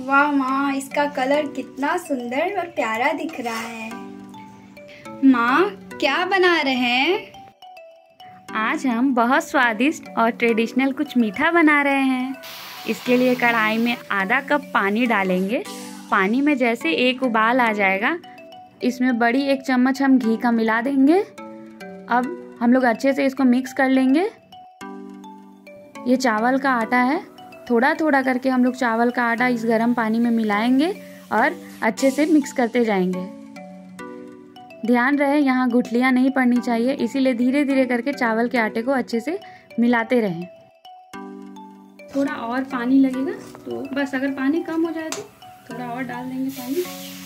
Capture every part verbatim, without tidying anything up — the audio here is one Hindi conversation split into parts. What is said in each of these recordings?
वाह माँ, इसका कलर कितना सुंदर और प्यारा दिख रहा है। माँ, क्या बना रहे हैं? आज हम बहुत स्वादिष्ट और ट्रेडिशनल कुछ मीठा बना रहे हैं। इसके लिए कढ़ाई में आधा कप पानी डालेंगे। पानी में जैसे एक उबाल आ जाएगा, इसमें बड़ी एक चम्मच हम घी का मिला देंगे। अब हम लोग अच्छे से इसको मिक्स कर लेंगे। ये चावल का आटा है, थोड़ा थोड़ा करके हम लोग चावल का आटा इस गर्म पानी में मिलाएंगे और अच्छे से मिक्स करते जाएंगे। ध्यान रहे यहाँ गुठलियाँ नहीं पड़नी चाहिए, इसीलिए धीरे धीरे करके चावल के आटे को अच्छे से मिलाते रहें। थोड़ा और पानी लगेगा तो बस, अगर पानी कम हो जाए तो थोड़ा और डाल देंगे पानी।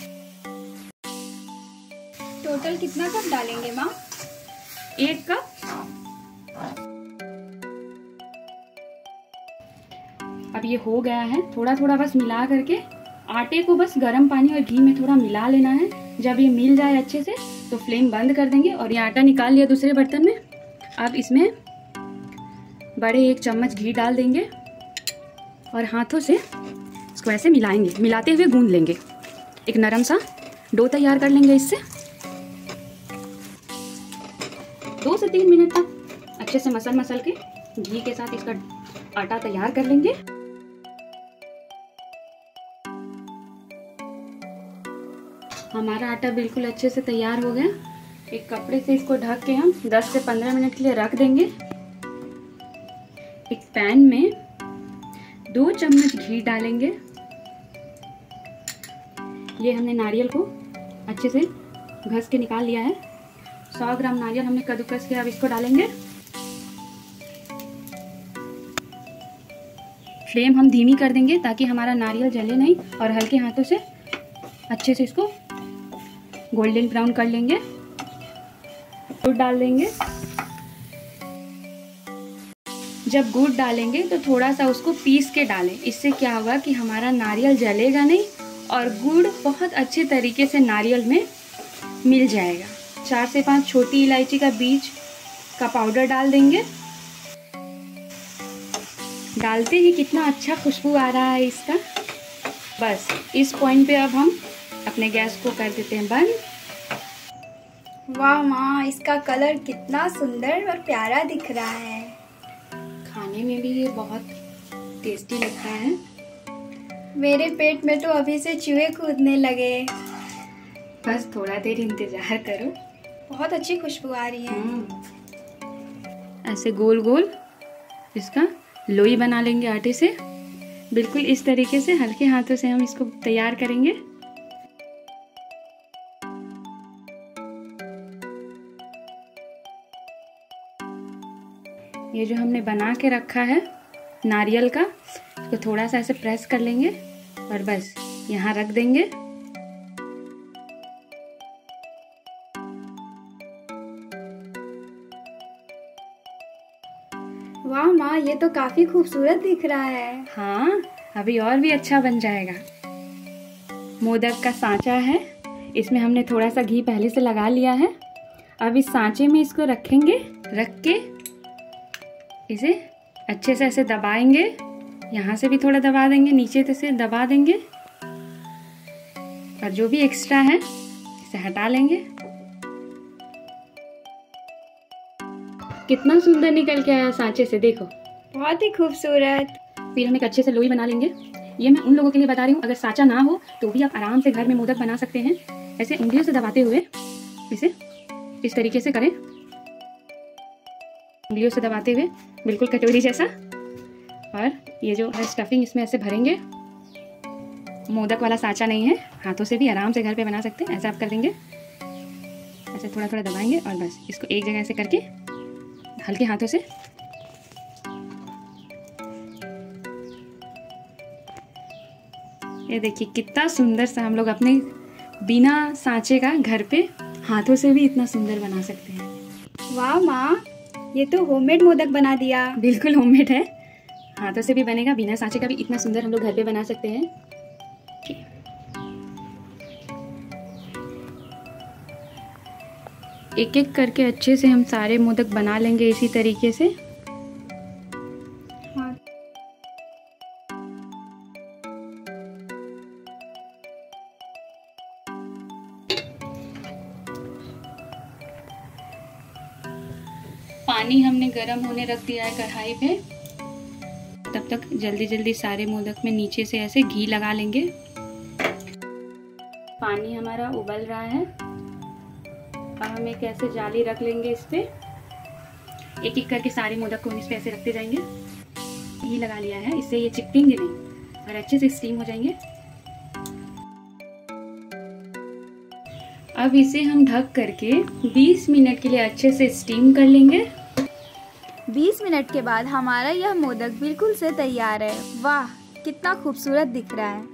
टोटल कितना कप डालेंगे माँ? एक कप। अब ये हो गया है, थोड़ा थोड़ा बस मिला करके आटे को बस गर्म पानी और घी में थोड़ा मिला लेना है। जब ये मिल जाए अच्छे से तो फ्लेम बंद कर देंगे और ये आटा निकाल लिया दूसरे बर्तन में। अब इसमें बड़े एक चम्मच घी डाल देंगे और हाथों से इसको ऐसे मिलाएंगे, मिलाते हुए गूंद लेंगे। एक नरम सा डो तैयार कर लेंगे। इससे दो से तीन मिनट तक अच्छे से मसल मसल के घी के साथ इसका आटा तैयार कर लेंगे। हमारा आटा बिल्कुल अच्छे से तैयार हो गया। एक कपड़े से इसको ढक के हम दस से पंद्रह मिनट के लिए रख देंगे। एक पैन में दो चम्मच घी डालेंगे। ये हमने नारियल को अच्छे से घस के निकाल लिया है। सौ ग्राम नारियल हमने कद्दूकस किया, अब इसको डालेंगे। फ्लेम हम धीमी कर देंगे ताकि हमारा नारियल जले नहीं, और हल्के हाथों से अच्छे से इसको गोल्डन ब्राउन कर लेंगे। गुड़ डाल देंगे। जब गुड़ डालेंगे तो थोड़ा सा उसको पीस के डालें। इससे क्या होगा कि हमारा नारियल जलेगा नहीं और गुड़ बहुत अच्छे तरीके से नारियल में मिल जाएगा। चार से पांच छोटी इलायची का बीज का पाउडर डाल देंगे। डालते ही कितना अच्छा खुशबू आ रहा है इसका। बस इस पॉइंट पे अब हम अपने गैस को कर देते हैं बंद। वाह माँ, इसका कलर कितना सुंदर और प्यारा दिख रहा है। खाने में भी ये बहुत टेस्टी लगता है। मेरे पेट में तो अभी से चूहे कूदने लगे। बस थोड़ा देर इंतजार करो। बहुत अच्छी खुशबू आ रही है। ऐसे गोल गोल इसका लोई बना लेंगे आटे से। बिल्कुल इस तरीके से हल्के हाथों से हम इसको तैयार करेंगे। ये जो हमने बना के रखा है नारियल का, इसको थोड़ा सा ऐसे प्रेस कर लेंगे और बस यहाँ रख देंगे। वाह माँ, ये तो काफी खूबसूरत दिख रहा है। हाँ, अभी और भी अच्छा बन जाएगा। मोदक का सांचा है, इसमें हमने थोड़ा सा घी पहले से लगा लिया है। अब इस सांचे में इसको रखेंगे। रख के इसे अच्छे से ऐसे दबाएंगे। यहाँ से भी थोड़ा दबा देंगे, नीचे से दबा देंगे और जो भी एक्स्ट्रा है इसे हटा लेंगे। कितना सुंदर निकल के आया सांचे से, देखो बहुत ही खूबसूरत। फिर हम एक अच्छे से लोई बना लेंगे। ये मैं उन लोगों के लिए बता रही हूँ, अगर सांचा ना हो तो भी आप आराम से घर में मोदक बना सकते हैं। ऐसे उंगलियों से दबाते हुए इसे इस तरीके से करें, उंगलियों से दबाते हुए बिल्कुल कटोरी जैसा। और ये जो है स्टफिंग इसमें ऐसे भरेंगे। मोदक वाला सांचा नहीं है, हाथों से भी आराम से घर पे बना सकते हैं। ऐसा आप कर देंगे, ऐसे थोड़ा थोड़ा दबाएंगे और बस इसको एक जगह ऐसे करके हल्के हाथों से ये देखिए कितना सुंदर सा हम लोग अपने बिना सांचे का घर पे हाथों से भी इतना सुंदर बना सकते हैं। वाह माँ, ये तो होममेड मोदक बना दिया। बिल्कुल होममेड है, हाथों से भी बनेगा, बिना सांचे का भी इतना सुंदर हम लोग घर पे बना सकते हैं। एक एक करके अच्छे से हम सारे मोदक बना लेंगे इसी तरीके से। हाँ। पानी हमने गरम होने रख दिया है कढ़ाई पे। तब तक जल्दी जल्दी सारे मोदक में नीचे से ऐसे घी लगा लेंगे। पानी हमारा उबल रहा है। अब हम एक ऐसे जाली रख लेंगे इस पे। एक एक करके सारे मोदक को इस पे ऐसे रखते जाएंगे। घी लगा लिया है, इससे ये चिपकेंगे नहीं और अच्छे से स्टीम हो जाएंगे। अब इसे हम ढक करके बीस मिनट के लिए अच्छे से स्टीम कर लेंगे। बीस मिनट के बाद हमारा यह मोदक बिल्कुल से तैयार है। वाह, कितना खूबसूरत दिख रहा है।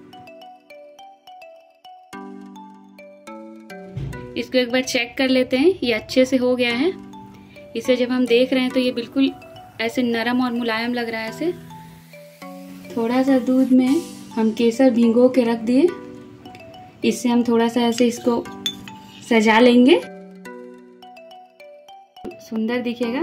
इसको एक बार चेक कर लेते हैं, ये अच्छे से हो गया है। इसे जब हम देख रहे हैं तो ये बिल्कुल ऐसे नरम और मुलायम लग रहा है। ऐसे थोड़ा सा दूध में हम केसर भिगो के रख दिए। इससे हम थोड़ा सा ऐसे इसको सजा लेंगे, सुंदर दिखेगा।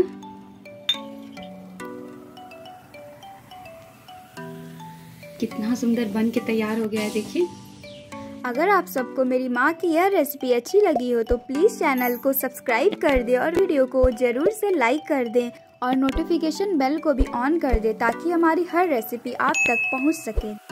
कितना सुंदर बन के तैयार हो गया है, देखिए। अगर आप सबको मेरी माँ की यह रेसिपी अच्छी लगी हो तो प्लीज़ चैनल को सब्सक्राइब कर दें और वीडियो को ज़रूर से लाइक कर दें और नोटिफिकेशन बेल को भी ऑन कर दें ताकि हमारी हर रेसिपी आप तक पहुँच सके।